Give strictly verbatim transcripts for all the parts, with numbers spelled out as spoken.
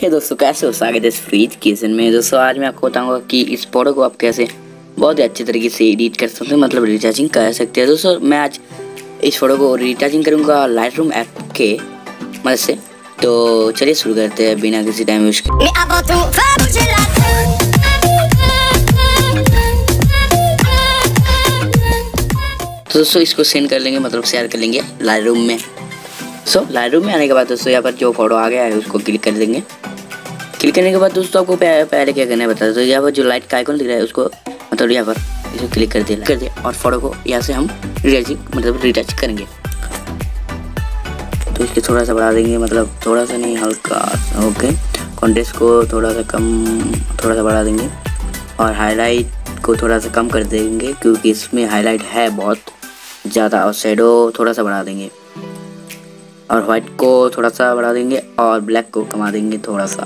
हे दोस्तों, कैसे हो? स्वागत है इस फ्रीज किचन में। दोस्तों आज मैं आपको बताऊंगा कि इस फोटो को आप कैसे बहुत ही अच्छे तरीके से एडिट कर सकते हैं, मतलब रिचार्जिंग कर सकते हैं। दोस्तों मैं आज इस फोटो को रिचार्जिंग करूंगा लाइट रूम ऐप के मदद से। तो चलिए शुरू करते हैं बिना किसी टाइम वेस्ट के। तो दोस्तों इसको सेंड कर लेंगे, मतलब शेयर कर लेंगे लाइट रूम में। सो लाइट रूम में आने के बाद दोस्तों यहाँ पर जो फोटो आ गया है उसको क्लिक कर देंगे। क्लिक करने के बाद दोस्तों आपको पहले क्या करना है बता दो। तो यहाँ पर जो लाइट का आइकॉन दिख रहा है उसको मतलब यहाँ पर इसको क्लिक कर दिया कर दिया और फोटो को यहाँ से हम रिचार्जिंग मतलब रिटच करेंगे। तो इसके थोड़ा सा बढ़ा देंगे, मतलब थोड़ा सा नहीं, हल्का। ओके, कॉन्ट्रास्ट को थोड़ा सा कम थोड़ा सा बढ़ा देंगे और हाईलाइट को थोड़ा सा कम कर देंगे क्योंकि इसमें हाईलाइट है बहुत ज़्यादा। और शेडो थोड़ा सा बढ़ा देंगे और वाइट को थोड़ा सा बढ़ा देंगे और ब्लैक को कमा देंगे थोड़ा सा।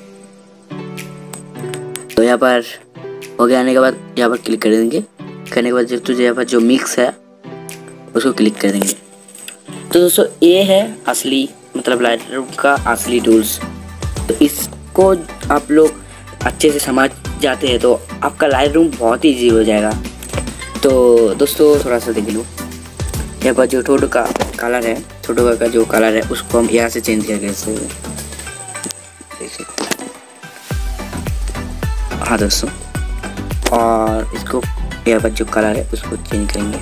तो यहाँ पर हो गया। आने के बाद यहाँ पर क्लिक कर देंगे। करने के बाद जब तुझे यहाँ पर जो मिक्स है उसको क्लिक कर देंगे। तो दोस्तों ये है असली मतलब लाइट रूम का असली टूल्स। तो इसको आप लोग अच्छे से समझ जाते हैं तो आपका लाइट रूम बहुत ही ईजी हो जाएगा। तो दोस्तों थोड़ा सा देख लो, यहाँ पर जो फोटो का कलर है, फोटो का जो कलर है उसको हम यहाँ से चेंज करके देख सकते हैं। हाँ दोस्तों, और इसको यहाँ पर जो कलर है उसको चेंज करेंगे।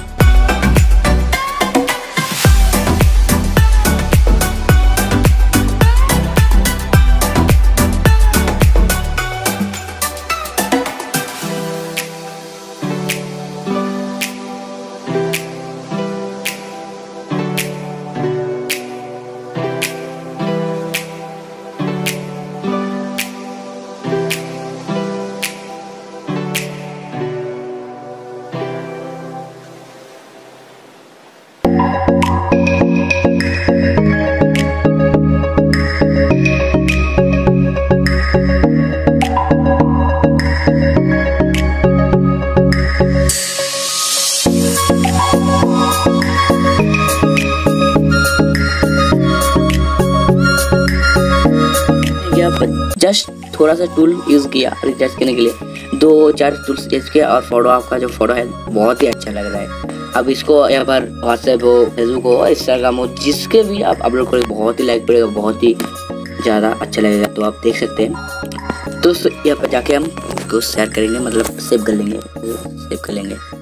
जस्ट थोड़ा सा टूल यूज़ किया रिचार्ज करने के लिए, दो चार टूल्स यूज़ किया और फोटो आपका जो फोटो है बहुत ही अच्छा लग रहा है। अब इसको यहाँ पर व्हाट्सएप हो, फेसबुक हो, इंस्टाग्राम हो, जिसके भी आप अपलोड करें बहुत ही लाइक पड़ेगा, बहुत ही ज़्यादा अच्छा लगेगा। तो आप देख सकते हैं। तो यहाँ पर जाके हम उसको शेयर करेंगे, मतलब सेव कर लेंगे सेव कर लेंगे